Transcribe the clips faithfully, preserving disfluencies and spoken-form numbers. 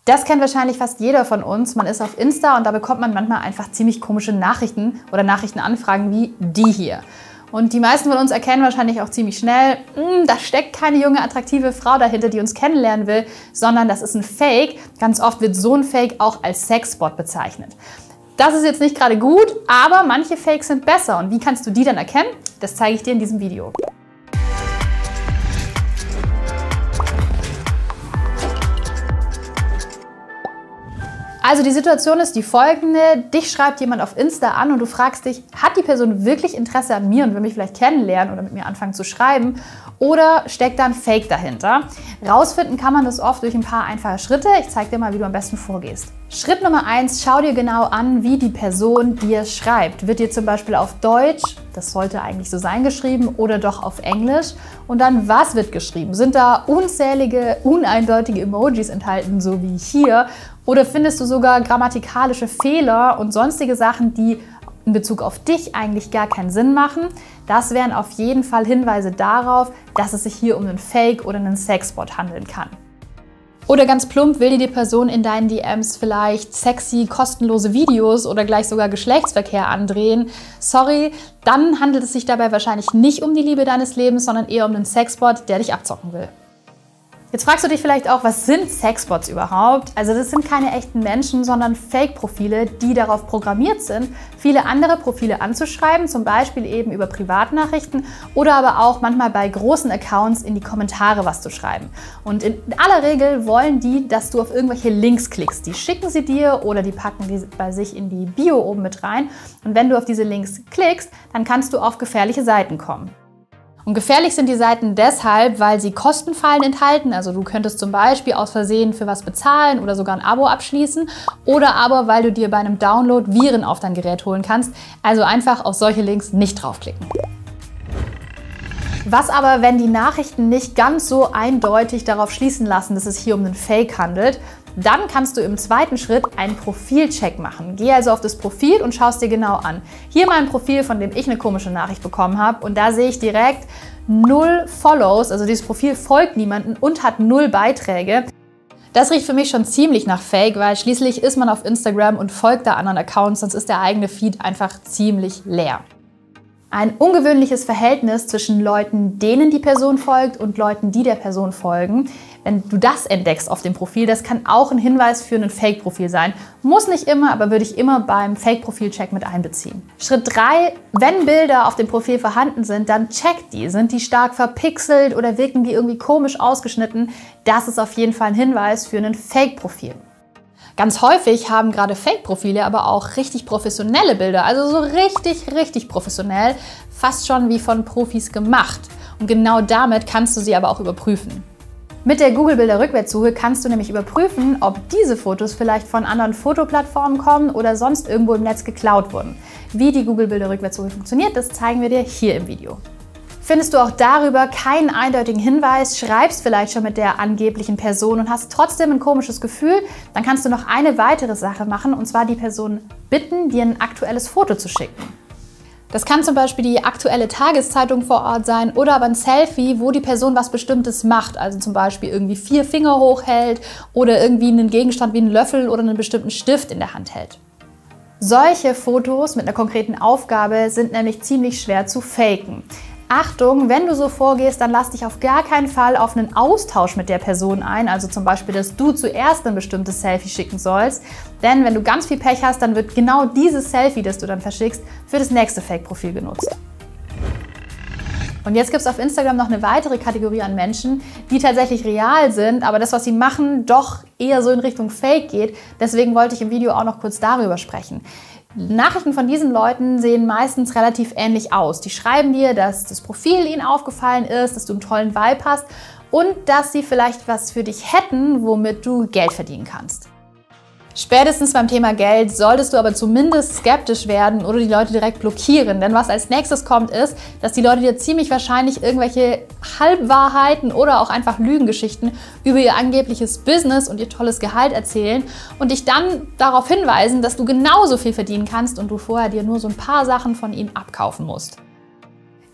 Das kennt wahrscheinlich fast jeder von uns. Man ist auf Insta und da bekommt man manchmal einfach ziemlich komische Nachrichten oder Nachrichtenanfragen wie die hier. Und die meisten von uns erkennen wahrscheinlich auch ziemlich schnell, mh, da steckt keine junge, attraktive Frau dahinter, die uns kennenlernen will, sondern das ist ein Fake. Ganz oft wird so ein Fake auch als Sexbot bezeichnet. Das ist jetzt nicht gerade gut, aber manche Fakes sind besser. Und wie kannst du die dann erkennen? Das zeige ich dir in diesem Video. Also die Situation ist die folgende: Dich schreibt jemand auf Insta an und du fragst dich, hat die Person wirklich Interesse an mir und will mich vielleicht kennenlernen oder mit mir anfangen zu schreiben, oder steckt da ein Fake dahinter? Rausfinden kann man das oft durch ein paar einfache Schritte. Ich zeige dir mal, wie du am besten vorgehst. Schritt Nummer eins, schau dir genau an, wie die Person dir schreibt. Wird dir zum Beispiel auf Deutsch, das sollte eigentlich so sein, geschrieben oder doch auf Englisch? Und dann, was wird geschrieben? Sind da unzählige, uneindeutige Emojis enthalten, so wie hier? Oder findest du sogar grammatikalische Fehler und sonstige Sachen, die in Bezug auf dich eigentlich gar keinen Sinn machen? Das wären auf jeden Fall Hinweise darauf, dass es sich hier um einen Fake oder einen Sexbot handeln kann. Oder ganz plump, will dir die Person in deinen D Ms vielleicht sexy, kostenlose Videos oder gleich sogar Geschlechtsverkehr andrehen? Sorry, dann handelt es sich dabei wahrscheinlich nicht um die Liebe deines Lebens, sondern eher um einen Sexbot, der dich abzocken will. Jetzt fragst du dich vielleicht auch, was sind Sexbots überhaupt? Also das sind keine echten Menschen, sondern Fake-Profile, die darauf programmiert sind, viele andere Profile anzuschreiben, zum Beispiel eben über Privatnachrichten oder aber auch manchmal bei großen Accounts in die Kommentare was zu schreiben. Und in aller Regel wollen die, dass du auf irgendwelche Links klickst. Die schicken sie dir oder die packen die bei sich in die Bio oben mit rein. Und wenn du auf diese Links klickst, dann kannst du auf gefährliche Seiten kommen. Und gefährlich sind die Seiten deshalb, weil sie Kostenfallen enthalten. Also du könntest zum Beispiel aus Versehen für was bezahlen oder sogar ein Abo abschließen. Oder aber, weil du dir bei einem Download Viren auf dein Gerät holen kannst. Also einfach auf solche Links nicht draufklicken. Was aber, wenn die Nachrichten nicht ganz so eindeutig darauf schließen lassen, dass es hier um einen Fake handelt? Dann kannst du im zweiten Schritt einen Profilcheck machen. Geh also auf das Profil und schau es dir genau an. Hier mal ein Profil, von dem ich eine komische Nachricht bekommen habe. Und da sehe ich direkt null Follows, also dieses Profil folgt niemandem und hat null Beiträge. Das riecht für mich schon ziemlich nach Fake, weil schließlich ist man auf Instagram und folgt da anderen Accounts, sonst ist der eigene Feed einfach ziemlich leer. Ein ungewöhnliches Verhältnis zwischen Leuten, denen die Person folgt, und Leuten, die der Person folgen. Wenn du das entdeckst auf dem Profil, das kann auch ein Hinweis für ein Fake-Profil sein. Muss nicht immer, aber würde ich immer beim Fake-Profil-Check mit einbeziehen. Schritt drei, wenn Bilder auf dem Profil vorhanden sind, dann check die. Sind die stark verpixelt oder wirken die irgendwie komisch ausgeschnitten? Das ist auf jeden Fall ein Hinweis für ein Fake-Profil. Ganz häufig haben gerade Fake-Profile aber auch richtig professionelle Bilder, also so richtig, richtig professionell, fast schon wie von Profis gemacht. Und genau damit kannst du sie aber auch überprüfen. Mit der Google-Bilder-Rückwärtssuche kannst du nämlich überprüfen, ob diese Fotos vielleicht von anderen Fotoplattformen kommen oder sonst irgendwo im Netz geklaut wurden. Wie die Google-Bilder-Rückwärtssuche funktioniert, das zeigen wir dir hier im Video. Findest du auch darüber keinen eindeutigen Hinweis, schreibst vielleicht schon mit der angeblichen Person und hast trotzdem ein komisches Gefühl, dann kannst du noch eine weitere Sache machen, und zwar die Person bitten, dir ein aktuelles Foto zu schicken. Das kann zum Beispiel die aktuelle Tageszeitung vor Ort sein oder aber ein Selfie, wo die Person was Bestimmtes macht, also zum Beispiel irgendwie vier Finger hochhält oder irgendwie einen Gegenstand wie einen Löffel oder einen bestimmten Stift in der Hand hält. Solche Fotos mit einer konkreten Aufgabe sind nämlich ziemlich schwer zu faken. Achtung, wenn du so vorgehst, dann lass dich auf gar keinen Fall auf einen Austausch mit der Person ein, also zum Beispiel, dass du zuerst ein bestimmtes Selfie schicken sollst, denn wenn du ganz viel Pech hast, dann wird genau dieses Selfie, das du dann verschickst, für das nächste Fake-Profil genutzt. Und jetzt gibt es auf Instagram noch eine weitere Kategorie an Menschen, die tatsächlich real sind, aber das, was sie machen, doch eher so in Richtung Fake geht. Deswegen wollte ich im Video auch noch kurz darüber sprechen. Nachrichten von diesen Leuten sehen meistens relativ ähnlich aus. Die schreiben dir, dass das Profil ihnen aufgefallen ist, dass du einen tollen Vibe hast und dass sie vielleicht was für dich hätten, womit du Geld verdienen kannst. Spätestens beim Thema Geld solltest du aber zumindest skeptisch werden oder die Leute direkt blockieren. Denn was als nächstes kommt, ist, dass die Leute dir ziemlich wahrscheinlich irgendwelche Halbwahrheiten oder auch einfach Lügengeschichten über ihr angebliches Business und ihr tolles Gehalt erzählen und dich dann darauf hinweisen, dass du genauso viel verdienen kannst und du vorher dir nur so ein paar Sachen von ihnen abkaufen musst.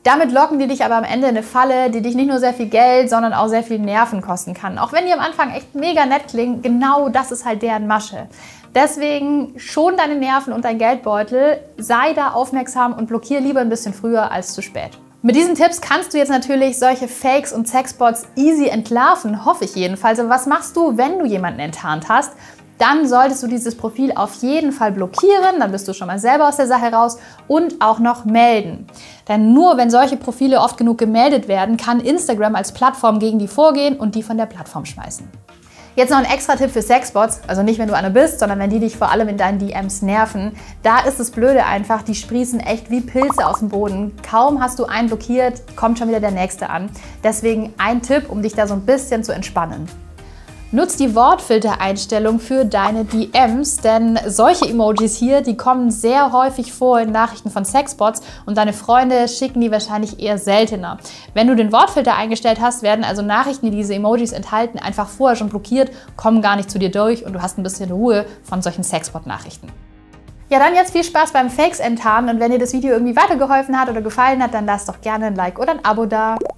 Damit locken die dich aber am Ende in eine Falle, die dich nicht nur sehr viel Geld, sondern auch sehr viel Nerven kosten kann. Auch wenn die am Anfang echt mega nett klingen, genau das ist halt deren Masche. Deswegen schon deine Nerven und dein Geldbeutel, sei da aufmerksam und blockiere lieber ein bisschen früher als zu spät. Mit diesen Tipps kannst du jetzt natürlich solche Fakes und Sexbots easy entlarven, hoffe ich jedenfalls. Aber was machst du, wenn du jemanden enttarnt hast? Dann solltest du dieses Profil auf jeden Fall blockieren, dann bist du schon mal selber aus der Sache raus und auch noch melden. Denn nur wenn solche Profile oft genug gemeldet werden, kann Instagram als Plattform gegen die vorgehen und die von der Plattform schmeißen. Jetzt noch ein extra Tipp für Sexbots, also nicht, wenn du eine bist, sondern wenn die dich vor allem in deinen D Ms nerven. Da ist das Blöde einfach, die sprießen echt wie Pilze aus dem Boden. Kaum hast du einen blockiert, kommt schon wieder der nächste an. Deswegen ein Tipp, um dich da so ein bisschen zu entspannen. Nutz die Wortfiltereinstellung für deine D Ms, denn solche Emojis hier, die kommen sehr häufig vor in Nachrichten von Sexbots und deine Freunde schicken die wahrscheinlich eher seltener. Wenn du den Wortfilter eingestellt hast, werden also Nachrichten, die diese Emojis enthalten, einfach vorher schon blockiert, kommen gar nicht zu dir durch und du hast ein bisschen Ruhe von solchen Sexbot-Nachrichten. Ja, dann jetzt viel Spaß beim Fakes enttarnen und wenn dir das Video irgendwie weitergeholfen hat oder gefallen hat, dann lass doch gerne ein Like oder ein Abo da.